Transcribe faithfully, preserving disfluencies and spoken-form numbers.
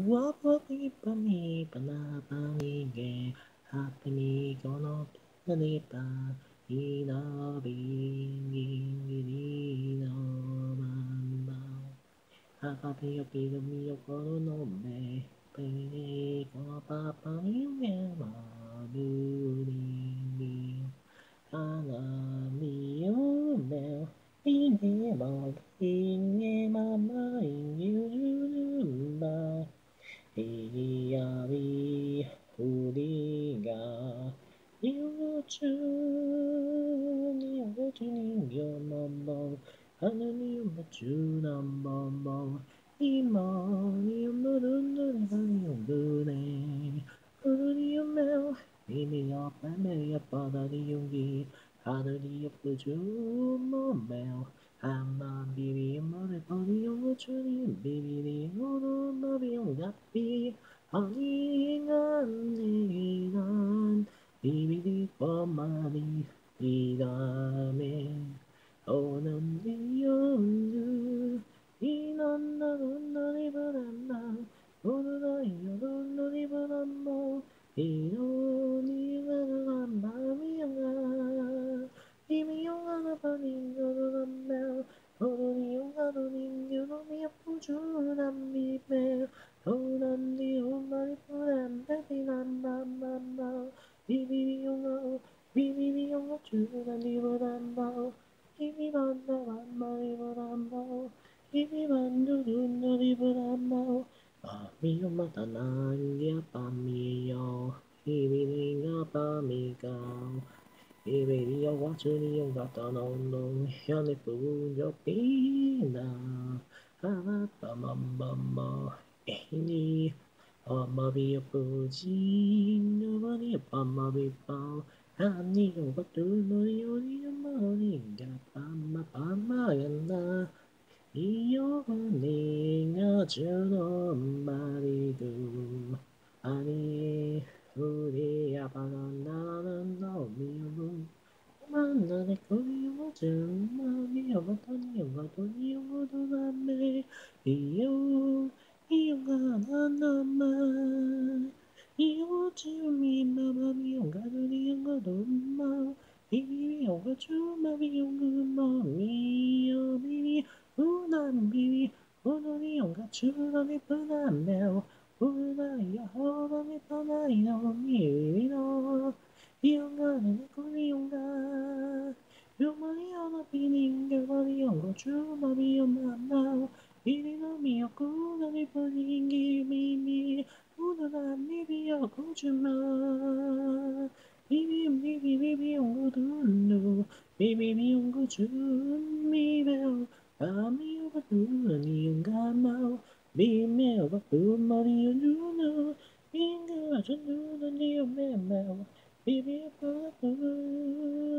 わわびばみばなばにげはてみこのとにばいのびにぎりのまんまはかぴよぴよみよころのめぺいこのぱぱみよげまるにみあがみよめいげまいげままいげるるんばいやびふりが幼虫におち人形のぼ花によまちゅうなんぼんぼん今によむるんるりはによぶねふるりよめを耳よぱめよぱだりよぎ春によぷじゅうもめをはまびびよまれぽりよもちゅりびびりよろまびよがっぴはにがねがんびびりこまりいがめおなんりよんぬいなんなどんなりぶらんなおるないよどんなりぶらんもいろにがらんばみよがいみよがらばにんぎょろらんめおるによがるにんぎょろみやぷじゅうなんみめおなんりよまりぷらんべびなんばんばんばビビビヨガビビビヨガチューラリブランバビビバンダワンマリブランバビビバンドゥルンドリブランバパミヨまたなんぎゃパミヨビビリがパミガビビリヨガチュリヨガタノンドンヤネプージョピーナハラパマンバンバエニパマビヨプジンノバリヨパマビパハニヨバトゥノリヨリヨマリガパマパマヤナイヨバニガチュノンバリドゥアニフリアパナンダラナンダオミヨブまんなでこりをじゅんまによまとによまとによまとなめいよいよがななまいよちゅみままみよがるりよがどんまいびびよがちゅまびよぐまみよびびうなんびびおどりよがちゅらみぷなめおうなやほどみぱないのみびびのよがねねこりよがよまりよなぴにんげわりよごちゅうまびよままいりのみよくなりぷにんぎみみうななみびよこちゅまビビビビビビよごどんどビビビよごちゅうみべよあみよばぷらによがまびめよばぷまりよじゅうなみんがちゅうなによめめビビバブ